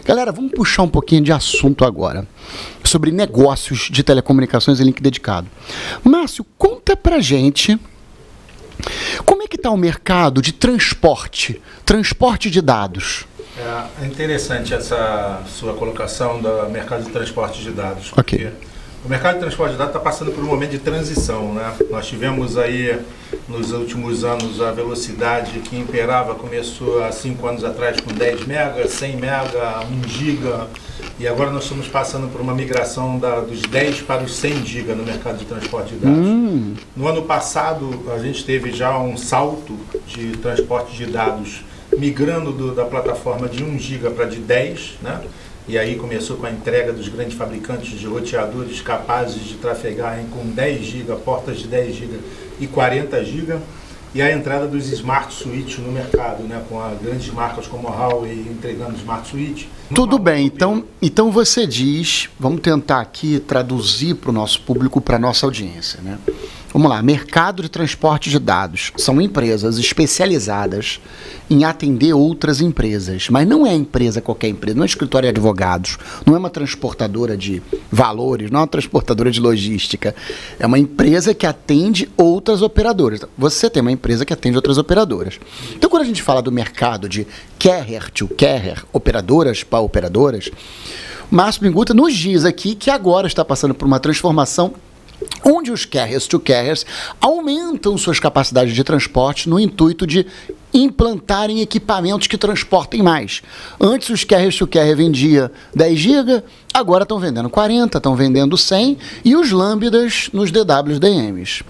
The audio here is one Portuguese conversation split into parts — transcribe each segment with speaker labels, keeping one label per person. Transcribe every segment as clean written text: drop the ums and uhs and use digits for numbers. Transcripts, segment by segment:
Speaker 1: Galera, vamos puxar um pouquinho de assunto agora, sobre negócios de telecomunicações e link dedicado. Márcio, conta pra gente como é que está o mercado de transporte de dados.
Speaker 2: É interessante essa sua colocação do mercado de transporte de dados.
Speaker 1: Ok.
Speaker 2: Porque o mercado de transporte de dados está passando por um momento de transição, né? Nós tivemos aí, nos últimos anos, a velocidade que imperava, começou há 5 anos atrás com 10 mega, 100 mega, 1 giga, e agora nós estamos passando por uma migração dos 10 para os 100 giga no mercado de transporte de dados. No ano passado, a gente teve já um salto de transporte de dados migrando da plataforma de 1 giga para de 10, né? E aí começou com a entrega dos grandes fabricantes de roteadores capazes de trafegar com 10 GB, portas de 10 GB e 40 GB, e a entrada dos Smart Switch no mercado, né, com grandes marcas como a Huawei entregando Smart Switch.
Speaker 1: Tudo bem, então você diz, vamos tentar aqui traduzir para o nosso público, para a nossa audiência, né? Vamos lá, mercado de transporte de dados são empresas especializadas em atender outras empresas, mas não é empresa qualquer empresa, não é escritório de advogados, não é uma transportadora de valores, não é uma transportadora de logística, é uma empresa que atende outras operadoras. Você tem uma empresa que atende outras operadoras. Então, quando a gente fala do mercado de carrier to carrier, operadoras para operadoras, Márcio Pinguta nos diz aqui que agora está passando por uma transformação onde os carriers to carriers aumentam suas capacidades de transporte no intuito de implantarem equipamentos que transportem mais. Antes os carriers to carrier vendiam 10 GB, agora estão vendendo 40, estão vendendo 100, e os lambdas nos DWDMs.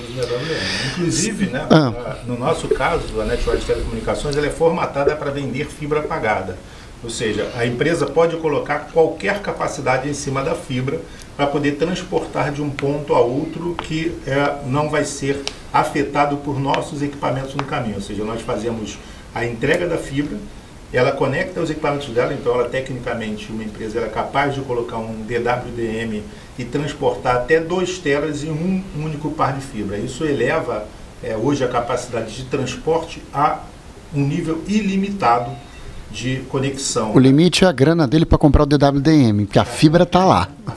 Speaker 2: Inclusive, né, no nosso caso, a Network de Telecomunicações ela é formatada para vender fibra pagada. Ou seja, a empresa pode colocar qualquer capacidade em cima da fibra para poder transportar de um ponto a outro que não vai ser afetado por nossos equipamentos no caminho. Ou seja, nós fazemos a entrega da fibra, ela conecta os equipamentos dela, então ela tecnicamente, uma empresa ela é capaz de colocar um DWDM e transportar até 2 telas em um único par de fibra. Isso eleva hoje a capacidade de transporte a um nível ilimitado de conexão.
Speaker 1: O limite é a grana dele para comprar o DWDM, porque a fibra está lá.